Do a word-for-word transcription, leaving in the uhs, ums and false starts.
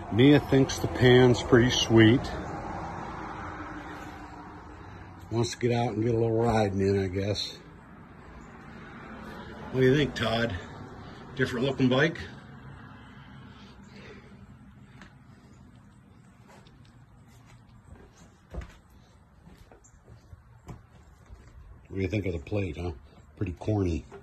Mia thinks the Pan's pretty sweet. Wants to get out and get a little riding in, I guess. What do you think, Todd? Different looking bike? What do you think of the plate, huh? Pretty corny.